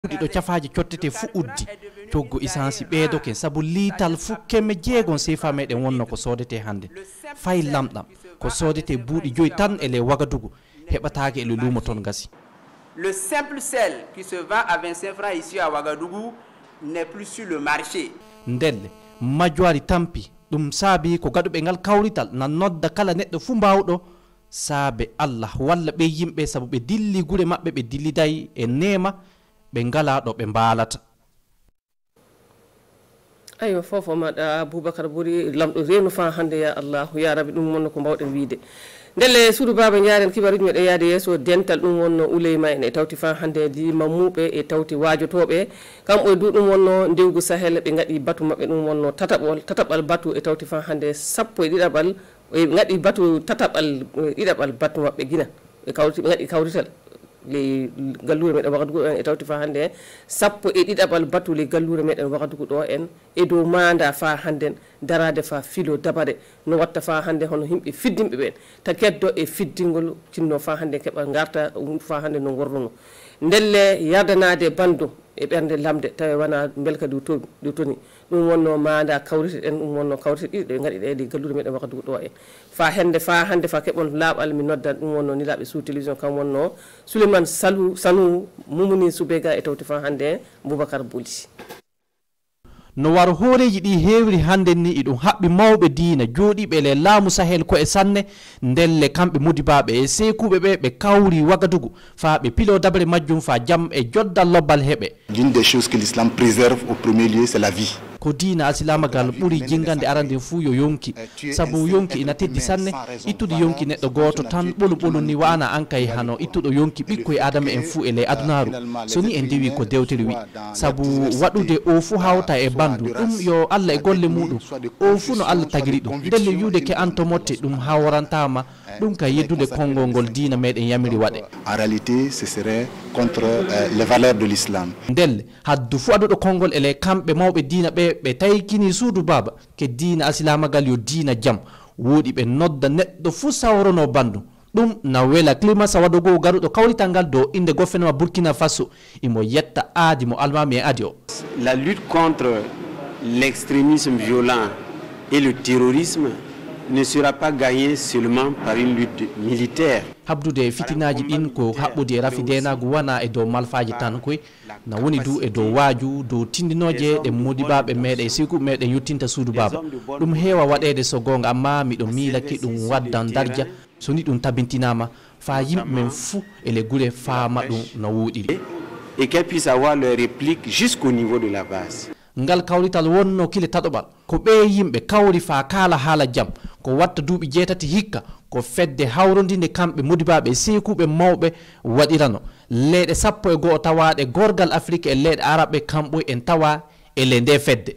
ɗo cafaji cottete fu uddi coggo essence ɓeedo ken sabu lital fu kemme jeegon sefa meɗen wonno ko sodete hande fay lamɗam ko sodete buuɗi joyi tan ele Wagadugu heɓataake ele lumo ton gasi. Le simple sel qui se vend à 25 francs ici à Ouagadougou n'est plus sur le marché. Ndelle majjoari tampi ɗum saabi ko gaɗuɓe ngal kawrital na nodda kala neɗɗo fu mbawɗo saabe Allah walla ɓe yimɓe sabu ɓe dilli gure maɓɓe ɓe dilliday e nema ɓe ngala ɗo ɓe mbalata. Ayo fofo maɗa Boubacar ɓuri lamɗo renu fa hande ya Allahu ya rabbi ɗum wonno ko mbawɗen wiide ndelle suudu baba jaren kibaruji meɗe yaade yeeso dental ɗum wonno Ouleyma en e tawti fa hande di mamuɓe e tawti wajotoɓe kamɓe du ɗum wonno ndewgu Sahel ɓe gaɗi batu maɓɓe ɗum wonno tataɓal batu e tawti fa hande sappo e ɗiɗaɓal ɓe gaɗi batu tataɓal ɗiɗaɓal batu maɓɓe guina ɓe gaɗi kawrital le gallure meɗen Wagadugu en e tawti fa hande sappo e ɗiɗaɓal batu le gallure meɗen Wagadugu ɗo en e dow manda fa hande darade fa filo dabare no watta fa hande hono himɓe fiddimɓe ɓen ta keddo e fiddingol cinno fa hande keɓa garta fa hande no gorruno ndelle yardanade bandu e ɓernde lamde tawi wona belka dow toni ɗum wonno manda kawrite ɗen ɗum wonno kawrite ɗiɗi ɗe gaɗi ɗe gallure meɗen Wagadugu ɗo en fa hande fa keɓon laaɓal mi noddan ɗum wonno nilaɓe sous télévision kam wonno Souleymane Sanou Mumuni Soubega e tawti fa hande Boubacar Bouli. No waro horeji ɗi hewri hande ni iɗum haɓɓi mawɓe diina jooɗiɓe le laamu Sahel ko e sanne ndelle kamɓe mudibaɓe e sekuɓe ɓe kawri Wagadugu fa ɓe pilo dabre majjum fa jam e joddal lobbal heɓe. L'une des choses que l'islam préserve au premier lieu c'est la vie. Ko diina asilamagal ɓuri jingande arande fuu yo yonki sabu yonki ina teddi sanne ittude yonki neɗɗo goto tan ɓolu ni wana ankay hano ittuɗo yonki ɓikkoye adama en fuu e ley adunaru so ni en dewi ko dewtere wi sabu waɗude o fuu hawta e bandu ɗum yo Allah e golle muɗum o fuu no Allah tagiri ɗum ndelle yude ke anto motte ɗum hawrantama ɗum ka yeddude konngol ngol diina meɗen yamiri waɗe. En réalité ce serait contre les valeurs de l'islam. Ndelle haddu fu aduɗo konngol ele kamɓe mawɓe diina ɓe taykini suudu baba ke diina asilamagal yo diina jam woodi ɓe nodda neɗɗo fu sawrono bandu ɗum na wela Clémence Wadago garuɗo kawrital ngal dow inde gofenema Burkina Faso imo yetta aadi mo almami e adi o. La lutte contre l'extrémisme violent et le terrorisme ne sera pas gagnée seulement par une lutte militaire. Habdude fitinaji ɗin ko haɓɓude e rafidenagu wana e dow malfaji tan koy na woni du e dow waaju dow tindinoje ɗe modibaɓe meɗen e sekuɓe meɗen yettinta suudu baba ɗum heewa waɗede so gonga amma miɗo miilaki ɗum waddan dardia so ni ɗum tabintinama fa yimɓe men fuu ele gure faama ɗum no wuuɗiri et qu'elle puisse avoir leur réplique jusqu'au niveau de la base. Ngal kawrital wonno kile taɗoɓal ko ɓe yimɓe kawri fa kala haala jam ko watta duuɓi 7 hikka ko fedde hawrodinde kamɓe modibaɓe e sekuɓe mawɓe waɗirano leyɗe 11 tawaɗe gorgal Afrique e leyɗe arabe kamɓoy en tawa ele nde fedde.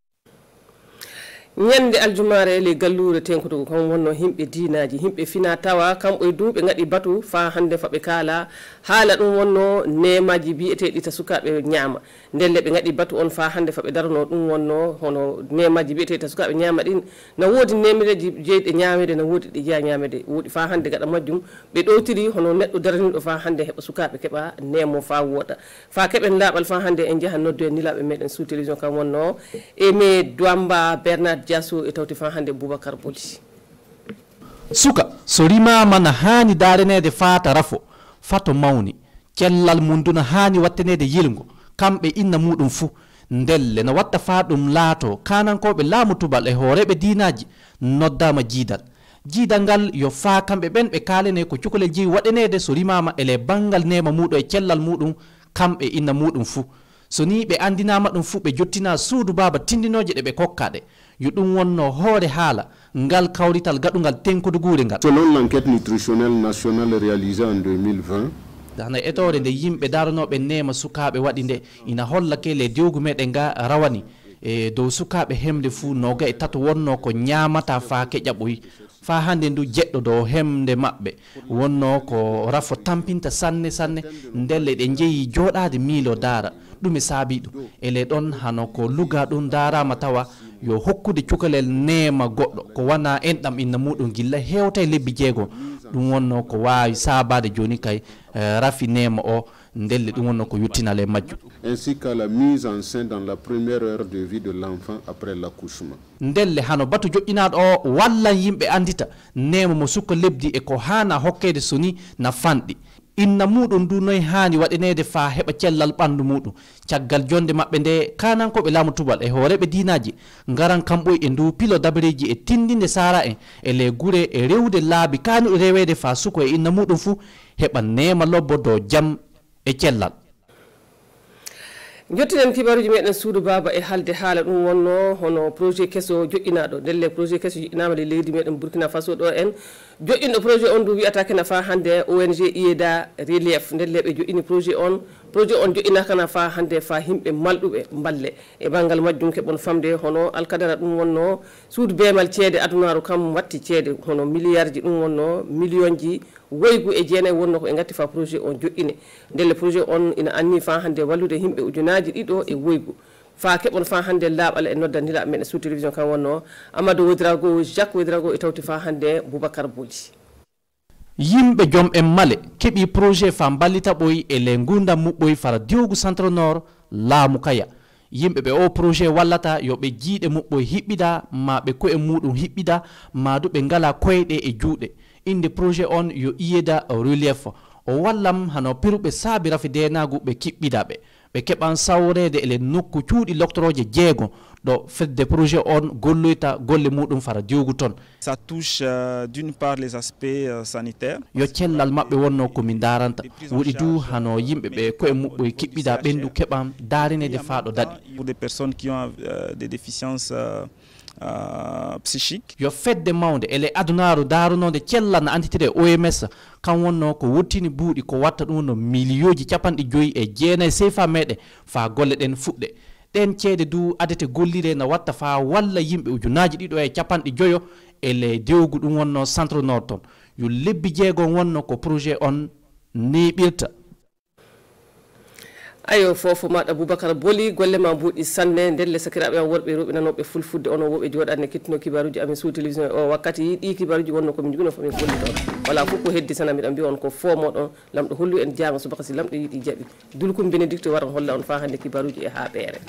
ñande aljumare le gallure tenkudu kam wonno himɓe diinaji himɓe fina tawa kamɓe du ɓe gaɗi batu fa hande fa ɓe kala haala ɗum wonno nemaji biyeteɗi ta sukaɓe ñaama ndelle ɓe gaɗi batu on fa hande fa ɓe darano ɗum wonno hono nemaji biyeteɗi ta sukaɓe ñaama ɗin na woodi nemireji jeyɗe ñamede na woodi ɗe jeeya ñamede woodi fa hande gaɗa majjum ɓe ɗowtiri hono neɗɗo daraniɗo fa hande heɓa sukaɓe keɓa nemo fa wooɗa fa keɓen laaɓal fa hande en jaaha noddu e nilaɓe meɗen sous télévision kam wonno Aimé Douamba Bernard Diasso e tawti fa hande Boubacar Bouli. Suka so rimama na hani darenede fata rafo fato mawni cellal munduna hani wattanede yilgo kamɓe inna muɗum fuu ndelle no watta fa ɗum laato kanankoɓe laamu tubal e hooreɓe diinaji noddama jiidal ngal yo fa kamɓe ɓen ɓe kalene ko cukalel jeeyi waɗanede so rimama ele bangal nema muɗum e cellal muɗum kamɓe inna muɗum fuu so ni ɓe andinama ɗum fuu ɓe jottina suudu baba tindinoje ɗe ɓe kokkaɗe yo ɗum wonno hoore haala ngal kawrital gaɗugal tenkudu guure ngal. Selon l'enquête nutritionnelle nationale réalisée en 2020 dana etore nde yimɓe daranoɓe nema sukaɓe waɗi nde ina hollake le dewgu meɗen ga rawani e dow sukaɓe hemde fuu 23 wonno ko ñamata fa keƴaɓoyi fa hande ndu jeɗɗo dow hemde maɓɓe wonno ko rafo tampinta sanne ndelle ɗe jeeyi joɗade miilo daara ɗum e saabi ɗum ele ɗon hano ko luga ɗum darama tawa yo hokkude cukalel nema goɗɗo ko wana enɗam inna muɗum gilla hewta e lebbi jeegom ɗum wonno ko wawi sabade joni kay rafi nema o ndelle ɗum wonno ko yuttinale majju ainsi qu'à la mise en scène dans la première heure de vie de l'enfant après l'accouchement. ndelle hano batu joƴƴinaɗo o walla yimɓe andita nema mo sukka lebdi e ko hana hokkede soni na fanɗi inna muɗum ndu noy hani waɗanede fa heɓa cellal ɓandu muɗum caggal jonde maɓɓe nde kanankoɓe laamu tubal e horeɓe dinaji ngaran kamɓoy e ndu pilo dabareji e tindinde sara en e le gure e rewde laabi kanuɗo rewede fa suko e inna muɗum fu heɓa nema lobbo do jam e cellal jottinen kibaruji meɗen suudu baba e halde haala ɗum wonno hono projet kesso joƴƴinaɗo ndelle projet kesso joƴƴinama le leydi meɗen Burkina Faso ɗo en joƴƴinɗo projet on ndu wiyata kana fa hande ONG IEDA relief ndelle ɓe joƴƴini projet on joƴƴina kana fa hande fa himɓe malɗuɓe balle e banggal majjum keɓon famde hono alkadara ɗum wonno suudu bemal ceede adunaru kam watti ceede hono milliard ji ɗum wonno million ji woygu e jeenay wonno ko e gatti fa projet on joƴƴine ndelle projet on ina anni fa hande wallude himɓe ujunaji ɗiɗo e woygu fa keɓon fa hande laaɓal e noddandila men sous télévision kan wonno Amadou Wodrago Jacques Wodrago e tawti fa hande Boubacar Boli yimɓe joom en male keɓi projet fa ballita ɓoy e le gurdam muɓɓoy fara diwgu centre nord laamu kaya yimɓe ɓe o projet wallata yo ɓe jiiɗe muɓɓoy hiɓɓida ma ɓe koye muɗum hiɓɓida ma du ɓe ngala koyɗe e juuɗe inde projet on yo IEDA relief o wallam hano piruɓe saabi rafi denagu ɓe kiɓɓidaɓe ɓe keɓan sawrede ele nokku cuuɗi loctoroje jeego ɗo fedde projet on golloyta golle muɗum fara diwgu ton ça touche d'une part les aspects sanitaires yo cellal maɓɓe wonno komin daranta woɗi du hano yimɓe ɓe koye muɓɓoye kiɓɓida ɓendu keɓan darinede faaɗo daɗi pour des personnes qui ont des déficiences psychique yo fedde mawde ele adunaru darunode cellal na antitire OMS kan wonno ko wottini buuɗi ko watta ɗum no milioji capanɗe joyi e jeenayi CFA meɗen fa golle ɗen fuɗɗe ɗen ceede du adete gollire na watta fa walla yimɓe ujunaji ɗiɗo e capanɗe joyo ele dewgu ɗum wonno centre nord ton yo lebbi jeegon wonno ko projet on neɓirta ayo fofo maɗa Boubacar Boli golle ma mbuɗi sanne ndelle sakiraɓe am worɓe rewɓe nanoɓe fulfudde ono woɓe joɗanne kettino kibaruji amin sous télévision o wakkati ɗi kibaruji wonno komin jogino fomin golli toon wala fof ko heddi tan miɗa mbiya on ko fomoɗon lamɗo hollu en jaaga subaka si lamɗo yiiɗi jaaɓi dulkum Bénédicte waran holla on fa hande kibaruji e haaɓere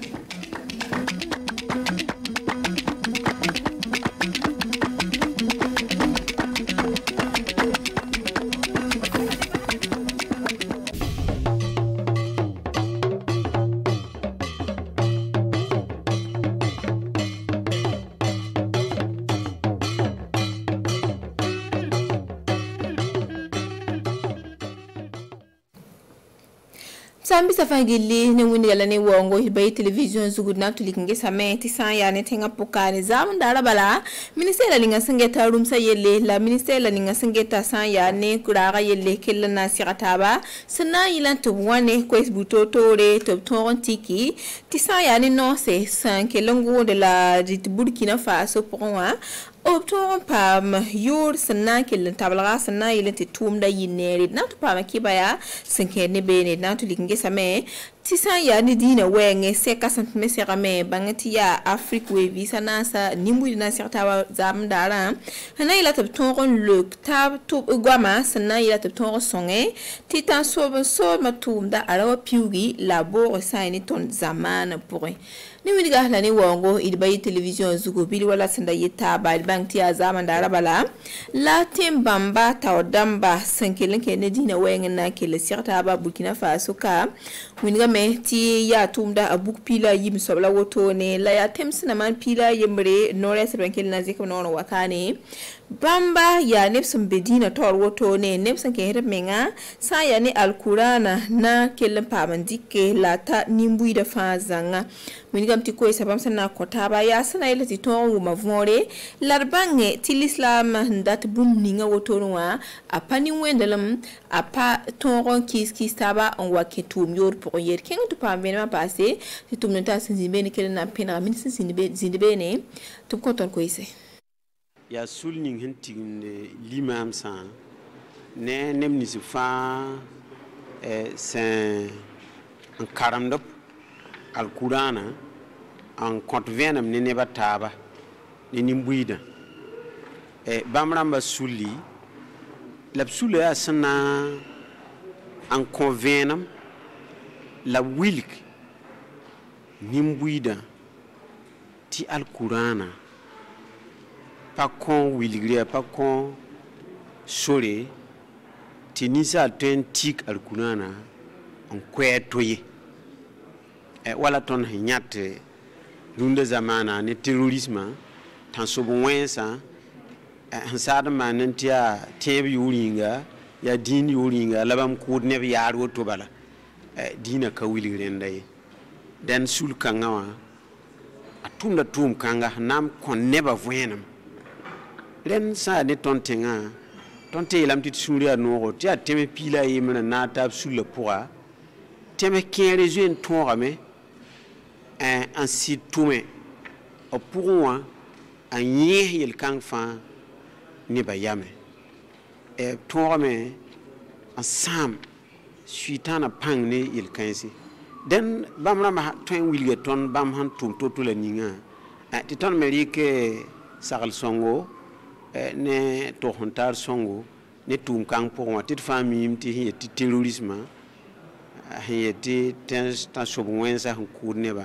sambi safangili ne wuni yala ne wongo hibai television zugud na tulik nge same ti san ya ne tenga pokane zamun dara bala ministère linga singeta rum sa yelle la ministère la linga singeta san ya ne kuraga yelle kella na sirataba sana yilan to wane ko esbuto tore to ton tiki ti san ya ne no se san kelango de la dit Burkina Faso pourwa obton pam yor sanna kelen tablaga sanna yelente tumda yinere na to pam kibaya sanke ne bene na to linge same tisan ya ni dina wenge se kasant mesera me bangati ya Afrique we visa nasa nimbu na sertawa zam dara hana ila tab ton le tab to gwama sanna ila tab ton songe titan so ma tumda arawa piugi labor saini ton zamana pour ni widiga la ni wongo idbay television zugo bili wala sanda yita ba bank ya zaman dara bala la timbamba tawdamba sankelen ke ne dina wenge na kele sertawa Burkina Faso ka widiga ti ya tumda abuk pila yim sobla woto ne la ya temsina man pila yemre nore se bankel na zeko no wakane bamba ya nepsum bedina tor woto ne nepsan ke hera menga sa ya ni alkurana na kelen pamandike lata nimbu da fazanga winigam ti ko sabam sana kotaba ya sana ile ti ton mavore larbange ti l'islam ndat bum ninga woto noa apani wendalam apa ton kis taba on waketum yor pour yer ken to pa venema passé ti tum nta sinzibe ne kelen na pena min sinzibe ne tum konton ko ise ya sulning hinting l'imam sa ne nem ni fa c'est un karamdop al qur'ana en compte venam ne bataba ni nimbuida bamramba sulli la sulu asna en convenam la wilk nimbuida ti alqurana pa kon wilgria pa kon sore ti nisa tentik alqurana en kwetoye wala ton hinyate runda zamana ne terrorisme tan so bonwensa hansada manantia tebi yuringa ya din yuringa labam kud ne biar woto bala dina ka wilgrenda den sul kangawa atunda tum kanga nam kon neba voyenam len sa ne tontenga tonte lam tit suria no ti ateme pila yimna na tab sul le poa teme kere jeune torame un site toume au pour moi un yel kang fa ni bayame et torame ensemble suitana pang ni il kansi den bamra ma ton wilgeton bam han tum to la ninga ti ton merike sagal songo ne to hontar songo ne tum kang pour moi tit famille ti terrorisme ti ten sobwensa han kurneba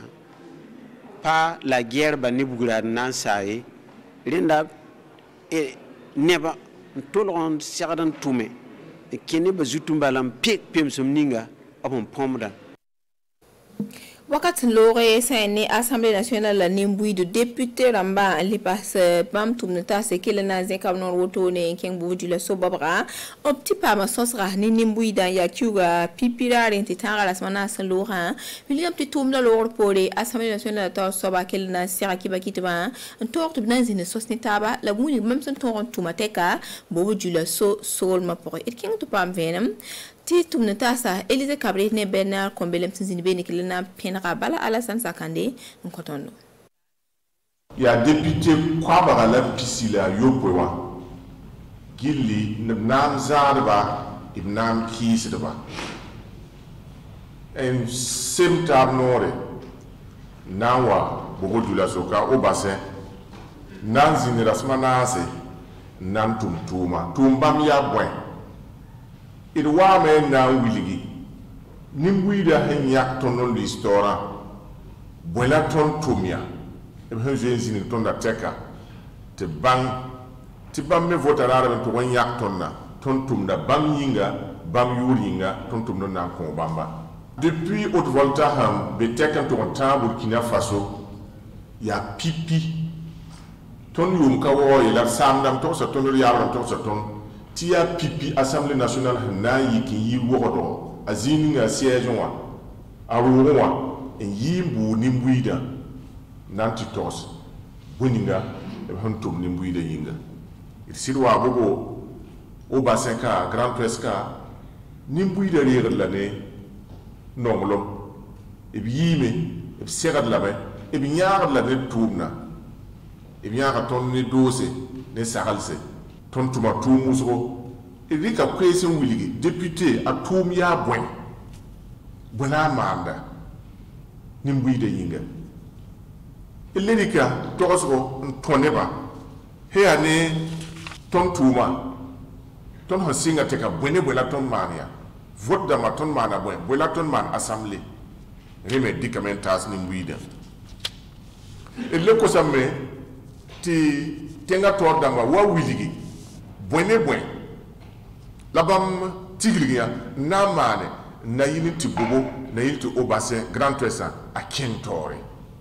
pa la guerre ba ni bugura nan sai linda e neba tolon sagadan tume e kene ba zutumbalam pek pem somninga apon pomda wakati lore sene Assemblée nationale la nimbui de député ramba li passe bam tumnata se kele na zekam non woto ne ken buju la sobabra opti pa ma sosra ni nimbui dan ya kiuga pipira renti tanga la semana san lora William ti tumla lor pore Assemblée nationale ta soba kele na sira kiba kitba en tort bnan zine sosni taba la muni même son ton tumateka buju la sol ma pore et ken to pam venam ti tumnata sa Elise Cabré ne Bernard Kombelem tinzini beni kilena penra bala Alassane Sakandé nkotondo ya député kwabara la pisila yopwa gilli nam zarba ibnam kisdaba en semtar nore nawa bogodula soka obase nan zinirasmanase nan tumtuma tumbam ya bwen il wa me na wiligi nimbuida henya tonon listora bola ton tumia e be jenzini ton da teka te bam me votara be to wanya tonna ton tumda bam yinga bam yuringa ton tumno na ko bamba depuis haute volta ham be teka to ta Burkina Faso ya pipi ton yum ka wo ila samdam to sa ton yaram to sa ton tia pipi Assemblée nationale na yiki yi wodo azini nga siège wa aruro wa en yimbu nimbuida nanti tos buninga e hantum nimbuida yinga il sirwa bogo o bassin ka grand presse ka nimbuida rire la ne nonglo e yime e segad la be e nyaar la ne tourna e nyaar ton ne dose ne sagalse ton tuma tumusro Erika kwesen wiligi député a tum ya bwen bona manda nimbuide yinga Erika tosgo toneba he ane ton tuma ton hasinga teka bwene bwela ton mania vote da ma ton mana bwen bwela ton man assemblée reme dikamentas nimbuide ko samme ti tenga tor dama wa wiligi bwene bwen labam tigriya na mane na yini tibobo na yini obase grand tresa a kentore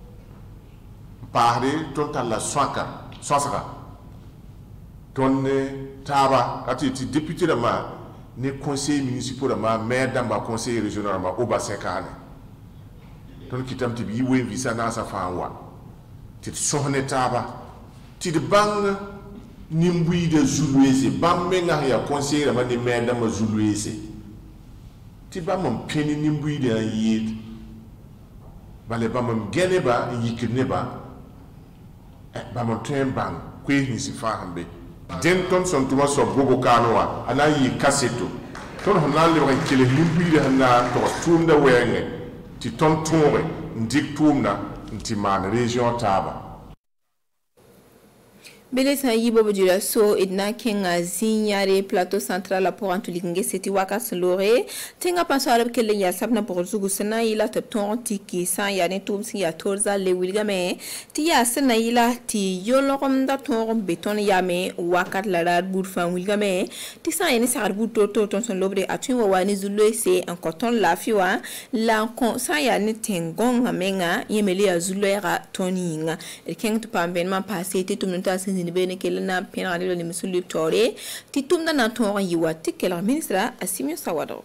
pare ton la swaka ton taba ati ti député da ma ne conseil municipal da ma maire da ma conseil régional ma obase kane ton kitam ti bi we visa na sa fanwa ti sohne taba ti de bang nimbui de zuluese bamenga ya conseiller ma ni menda ma zuluese ti ba mon peni nimbui de yid bale ba mon gene ba yikne ba ba mon tembang kwe ni sifahambe denton son tuma so bogo kanwa ana yi kaseto ton honal le wa kele nimbui de na to tumda wenge ti ton tore ndik tumna nti man région taba Bele sa yibo bujula so idna kenga zinyare plateau central pour antulinge seti wakas lore tenga paso arab kele ya sabna pour zugu sana ila ta tiki sa ya ne tum si ya torza le wilgame ti ya sana ila ti yolom da ton beton ya me wakat la rad burfa wilgame ti sa ya ne sar buto to ton son lobre atun wa wani zulu se en coton la fiwa la kon sa ya ne tengon menga yemele ya zulu era toninga e keng to pambenma passé ti tumnta ni bene kelena penali ni musulu tore titumda na ton yiwa tikela ministra Assimio Sawado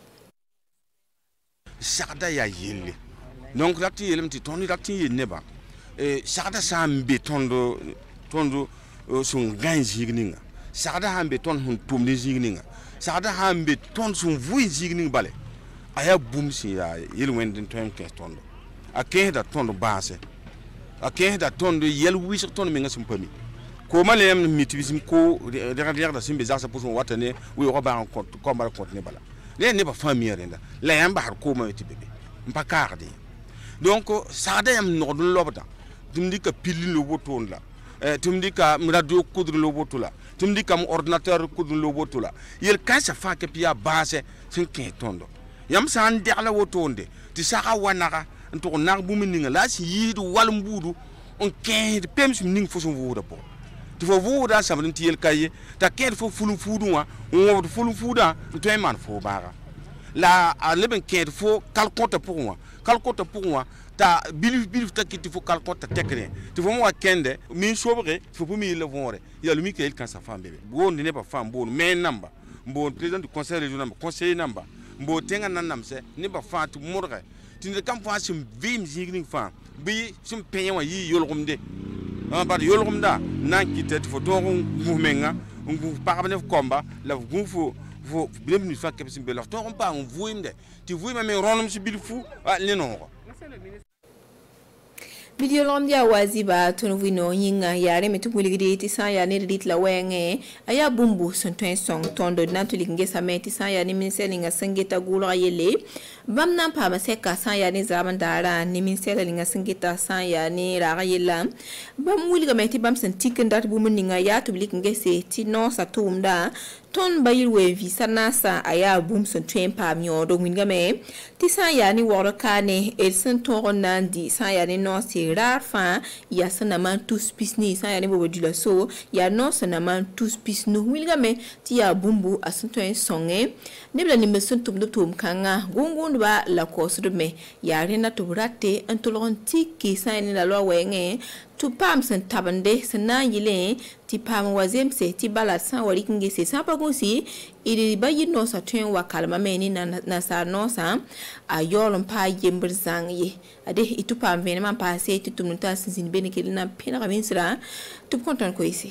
sakda ya yelle donc la ti yelem ti toni la ti yenne sakda sambe tondo sun gan zigninga sakda hambe ton hun tumni zigninga sakda hambe ton sun vui zigning bale aya bum si ya yelwen den ton ke tondo akenda tondo base akenda tondo yel wisir tondo menga simpami ko malem mitibism ko derrière da simbe za sa pour watane wi roba en compte comme ba compte ne bala le ne ba famille renda la yamba har ko ma tibebe mpa kardi donc ça da yam no dun lobata tumdi ka pilin lo boton la tumdi ka radio kudru lo botula tumdi ka ordinateur kudru lo botula yel ka sa fa ke pia base sin ke tondo yam san derla wotonde ti saka wanaka nto nar bumininga la si yidu walmbudu on ken pems ning fo so wuda po tu faut vous dans ça tiel kaye ta ken fo fulu fudu wa on fulu fuda to e man fo bara la a leben ken fo calcote pour moi ta bilif ta kiti fo calcote tekne tu faut moi kende min sobre fo pour mi le vore ya le Michael kan sa femme bébé bon ne pas femme bon mais namba bon président du conseil régional conseiller namba bon tenga nanam se ne ba fa tu morre tu ne kam fa sim vim zigning fa bi sim penye wa yi yolgumde ba yolgumda nan kitet fo to ngumenga ngu parabne komba la ngu fo bilemni fa ke sim be la to pa on vuimde ti vuima me ronum si bil fu le non Video londia waziba tonovino yinga yare metukuligidi tisa ya ne rit la wenge aya bumbu sonten song tondo natulinge sameti sa ya ni minselinga sangeta gula yele bamna pa maseka sa ya ni zaman dara ni minselinga sangeta sa ya ni raga yela bamwiliga meti bamsen tikendat bumuninga ya tublikinge se ti no sa tumda ton bayirwe visa nasa aya bumson twempa myodo wingame ti sa ya ni worokane elsen torona di sa ya ni no se rafa ya sana man tous pisni sa ya ni bobo dula so ya no sana man tous pisnu wingame ti ya bumbu asunto en songe nebla ni mesun tum kanga gungundu ba la kosrume ya rena to rate antolon tiki sa ya ni la lo wenge tu pam sen tabande sena yile ti pam wazem se ti balat san wari kinge se san pagosi iri bayi no sa tuen wa kalma meni na sa no sa a yolon pa yember zang ye ade itu pam vene man pa se ti tumta sin bene kelina pena kaminsra tu konton ko isi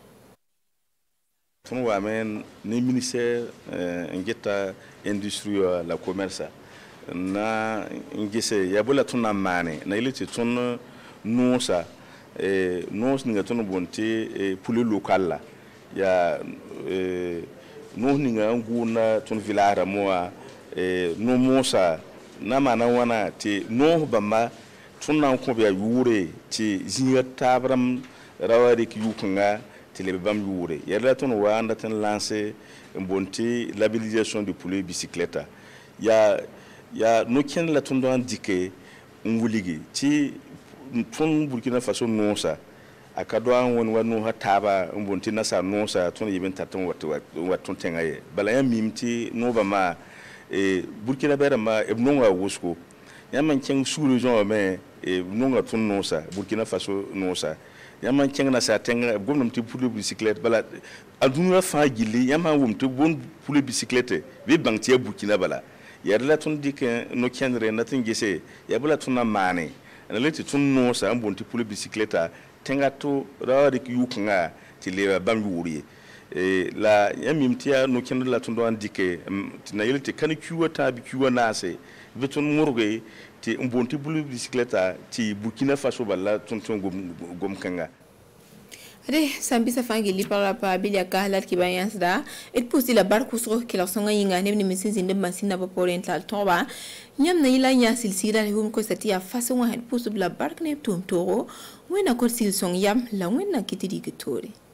ton wa men ni ministère ngeta industrie la commerce na ngese yabula tunna mane na ile ti ton no sa nos ninga tono bonte pour le local là ya nos ninga nguna ton village moa no mosa na mana wana ti no bama tunna ko be yure ti zinga tabram rawari ki yukunga ti le bam yure ya la ton wanda tan lancer bonte l'habilitation de poulet bicyclette ya no ken la ton do indiquer nguligi ti ton Burkina Faso nosa akadwa wonu hataba mbonti nasa nosa ton yeben taton watton tengaye bala ya mimti no bama Burkina bera ma ebnonga wosko yaman ken sous région mais ebnonga ton nosa Burkina Faso nosa yaman ken na sa tenga gomnam ti pour le bicyclette bala aduna fa gili yaman wumti bon pour le bicyclette be banti Burkina bala ya la ton dike no kenre na tingese ya bala ton na mane na leti tun no sa ambonti pour le bicyclette tenga to rawari ki yukanga ti le bam yuri la yamimtia no kendo la tun do andike na yelti kan kiwata bi kiwana se beton murge ti ambonti pour le bicyclette ti Burkina Faso balla tun gom kanga ade sambisa fangi li para pa bilia kahlat ki bayans da et pousi la barku so ki la songa yinga ne ni misin zinde masina ba porental toba nyam na ila nya silsira hum ko satia faso wa et pousi la bark ne tum toro wena ko sil song yam la wena kitidi gitori